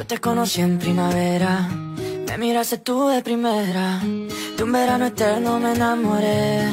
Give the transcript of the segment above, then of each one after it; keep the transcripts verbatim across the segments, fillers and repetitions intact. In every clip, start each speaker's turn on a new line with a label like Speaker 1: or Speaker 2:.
Speaker 1: Yo te conocí en primavera, me miraste tú de primera. De un verano eterno me enamoré.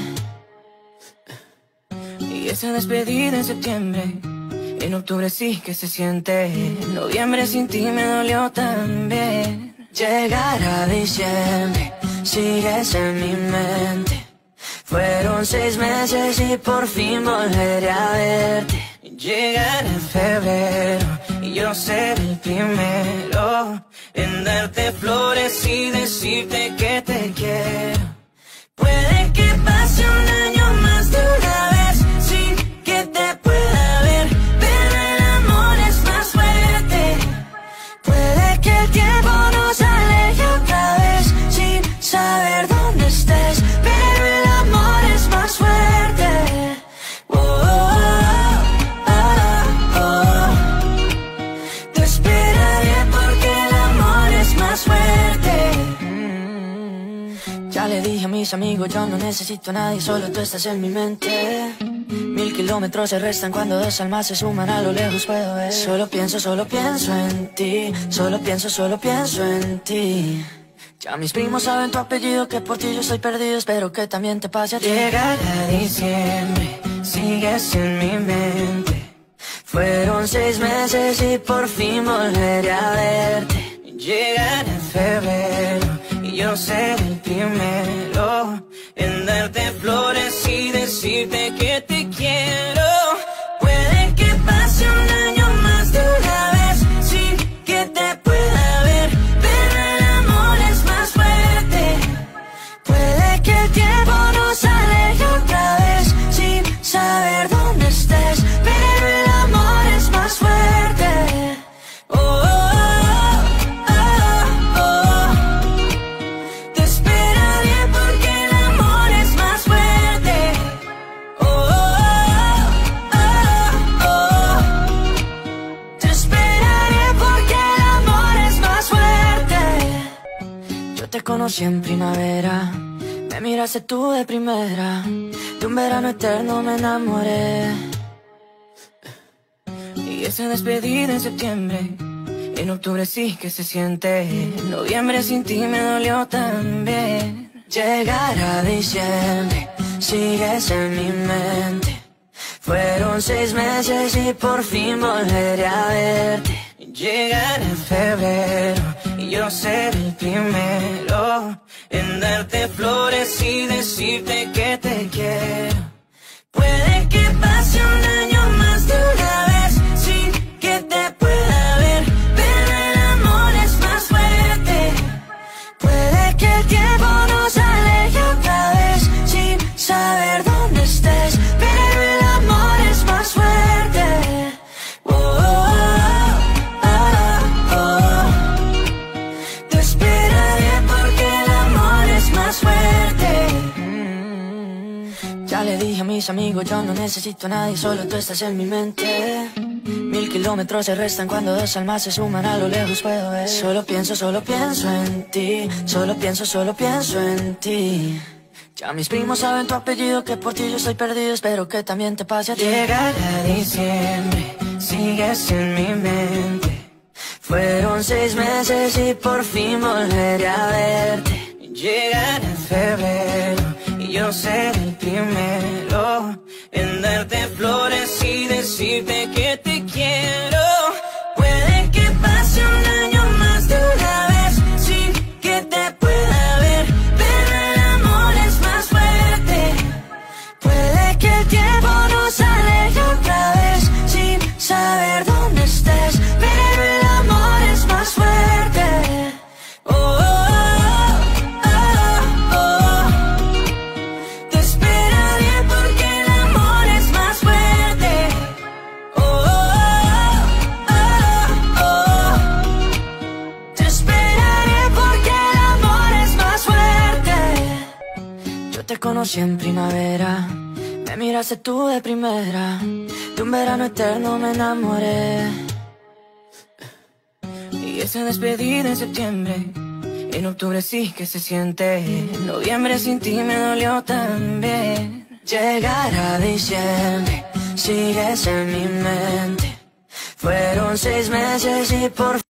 Speaker 1: Y esa despedida en septiembre, en octubre sí que se siente. En noviembre sin ti me dolió también. Llegar a diciembre, sigues en mi mente. Fueron seis meses y por fin volveré a verte. Llegar en febrero y yo ser el primero en darte flores y decirte que te quiero. Puede que pase un año más de una vez sin que te pueda ver, pero el amor es más fuerte. Puede que el tiempo nos aleje otra vez sin saber dónde estés, pero el amor es más fuerte. Oh, oh, oh, oh. Te esperaré porque el amor es más fuerte. mm. Ya le dije a mis amigos, yo no necesito a nadie, solo tú estás en mi mente. Mil kilómetros se restan cuando dos almas se suman, a lo lejos puedo ver. Solo pienso, solo pienso en ti, solo pienso, solo pienso en ti. Ya mis primos saben tu apellido, que por ti yo estoy perdido, espero que también te pase a ti. Llegar a diciembre, sigues en mi mente. Fueron seis meses y por fin volveré a verte. Llegar en febrero y yo ser el primero en darte flores y decirte que te quiero. Puede que pase un año más de una vez sin que te pueda ver, pero el amor es más fuerte. Puede que el tiempo nos aleje otra vez sin saber dónde estés, pero el amor es más fuerte. Oh, oh, oh, oh, oh. Te esperaré porque el amor es más fuerte. Oh, oh, oh, oh. Te esperaré porque el amor es más fuerte. Yo te conocí en primavera, me miraste tú de primera. De un verano eterno me enamoré. Y esa despedida en septiembre, en octubre sí que se siente. En noviembre sin ti me dolió también. Llegar a diciembre, sigues en mi mente. Fueron seis meses y por fin volveré a verte. Llegar en febrero y yo ser el primero en darte flores y decirte que te quiero. Puede que pase un año más de una vez sin que te pueda ver, pero el amor es más fuerte. Puede que el tiempo nos aleje otra vez sin saber dónde estés, pero el amor es más fuerte. Oh, oh, oh, oh. Te esperaré porque el amor es más fuerte. mm. Ya le dije a mis amigos, yo no necesito a nadie, solo tú estás en mi mente. Mil kilómetros se restan cuando dos almas se suman, a lo lejos puedo ver. Solo pienso, solo pienso en ti, solo pienso, solo pienso en ti. Ya mis primos saben tu apellido, que por ti yo estoy perdido, espero que también te pase a ti. Llegar a diciembre, sigues en mi mente. Fueron seis meses y por fin volveré a verte. Llegar en febrero y yo ser el primero en darte flores y decirte que te quiero. Puede que pase un año más de una vez sin que te pueda ver, pero el amor es más fuerte. Puede que el tiempo nos aleje otra vez sin saber dónde estés, pero el amor es más fuerte. Oh, oh, oh, oh, oh. Te esperaré porque el amor es más fuerte. Oh, oh, oh, oh. Te esperaré porque el amor es más fuerte. Yo te conocí en primavera, me miraste tú de primera. De un verano eterno me enamoré. Y esa despedida en septiembre, en octubre sí que se siente. En noviembre sin ti me dolió también. Llegar a diciembre, sigues en mi mente. Fueron seis meses y por